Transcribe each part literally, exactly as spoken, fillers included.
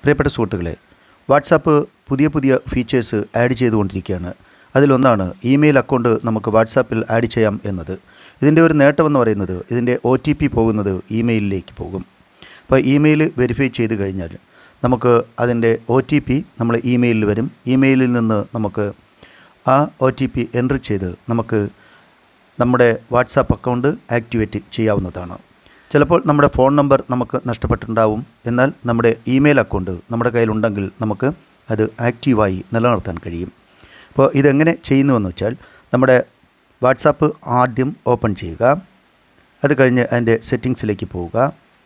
പ്രിയപ്പെട്ട സുഹൃത്തുക്കളെ, വാട്സാപ്പ് പുതിയ പുതിയ ഫീച്ചേഴ്സ് ആഡ് ചെയ്തുകൊണ്ടിരിക്കുകയാണ്. അതിലൊന്നാണ് ഇമെയിൽ അക്കൗണ്ട് നമുക്ക് വാട്സാപ്പിൽ ആഡ് ചെയ്യാം എന്നത്. ഇതിൻ്റെ ഒരു നേട്ടമെന്ന് പറയുന്നത് ഇതിൻ്റെ ഒ ടി പി പോകുന്നത് ഇമെയിലിലേക്ക് പോകും. അപ്പോൾ ഇമെയിൽ വെരിഫൈ ചെയ്ത് കഴിഞ്ഞാൽ നമുക്ക് അതിൻ്റെ ഒ ടി പി നമ്മൾ ഇമെയിലിൽ വരും. ഇമെയിലിൽ നിന്ന് നമുക്ക് ആ ഒ ടി പി എൻ്റർ ചെയ്ത് നമുക്ക് നമ്മുടെ വാട്സാപ്പ് അക്കൗണ്ട് ആക്ടിവേറ്റ് ചെയ്യാവുന്നതാണ്. ചിലപ്പോൾ നമ്മുടെ ഫോൺ നമ്പർ നമുക്ക് നഷ്ടപ്പെട്ടിട്ടുണ്ടാവും. എന്നാൽ നമ്മുടെ ഇമെയിൽ അക്കൗണ്ട് നമ്മുടെ കയ്യിലുണ്ടെങ്കിൽ നമുക്ക് അത് ആക്റ്റീവായി നിലനിർത്താൻ കഴിയും. അപ്പോൾ ഇതെങ്ങനെ ചെയ്യുന്നുവെന്ന് വെച്ചാൽ, നമ്മുടെ വാട്സാപ്പ് ആദ്യം ഓപ്പൺ ചെയ്യുക. അത് കഴിഞ്ഞ് അതിൻ്റെ സെറ്റിങ്സിലേക്ക് പോവുക.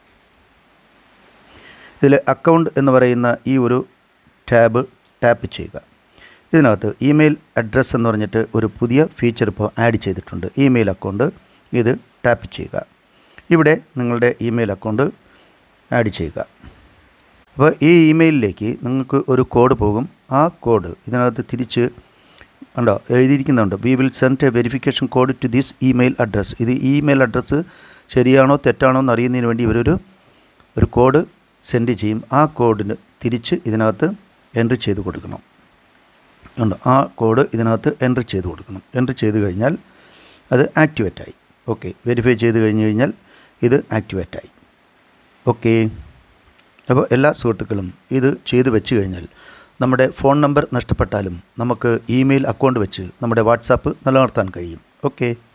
ഇതിൽ അക്കൗണ്ട് എന്ന് പറയുന്ന ഈ ഒരു ടാബ് ടാപ്പ് ചെയ്യുക. ഇതിനകത്ത് ഇമെയിൽ അഡ്രസ്സ് എന്ന് പറഞ്ഞിട്ട് ഒരു പുതിയ ഫീച്ചർ ഇപ്പോൾ ആഡ് ചെയ്തിട്ടുണ്ട്. ഇമെയിൽ അക്കൗണ്ട് ഇത് ടാപ്പ് ചെയ്യുക. ഇവിടെ നിങ്ങളുടെ ഇമെയിൽ അക്കൗണ്ട് ആഡ് ചെയ്യുക. അപ്പോൾ ഈ ഇമെയിലിലേക്ക് നിങ്ങൾക്ക് ഒരു കോഡ് പോകും. ആ കോഡ് ഇതിനകത്ത് തിരിച്ച് ഉണ്ടോ എഴുതിയിരിക്കുന്നുണ്ട്, we will send a verification code to this email address. ഇത് ഇമെയിൽ അഡ്രസ്സ് ശരിയാണോ തെറ്റാണോ എന്ന് അറിയുന്നതിന് വേണ്ടി ഇവരൊരു ഒരു കോഡ് സെൻഡ് ചെയ്യും. ആ കോഡിന് തിരിച്ച് ഇതിനകത്ത് എൻ്റർ ചെയ്ത് കൊടുക്കണം. ഉണ്ടോ ആ കോഡ് ഇതിനകത്ത് എൻ്റർ ചെയ്ത് കൊടുക്കണം. എൻ്റർ ചെയ്ത് കഴിഞ്ഞാൽ അത് ആക്ടിവേറ്റായി. ഓക്കെ, വെരിഫൈ ചെയ്ത് കഴിഞ്ഞ് കഴിഞ്ഞാൽ ഇത് ആക്ടിവേറ്റായി. ഓക്കെ, അപ്പോൾ എല്ലാ സുഹൃത്തുക്കളും ഇത് ചെയ്ത് വെച്ച് കഴിഞ്ഞാൽ നമ്മുടെ ഫോൺ നമ്പർ നഷ്ടപ്പെട്ടാലും നമുക്ക് ഇമെയിൽ അക്കൗണ്ട് വെച്ച് നമ്മുടെ വാട്സാപ്പ് നിലനിർത്താൻ കഴിയും. ഓക്കെ.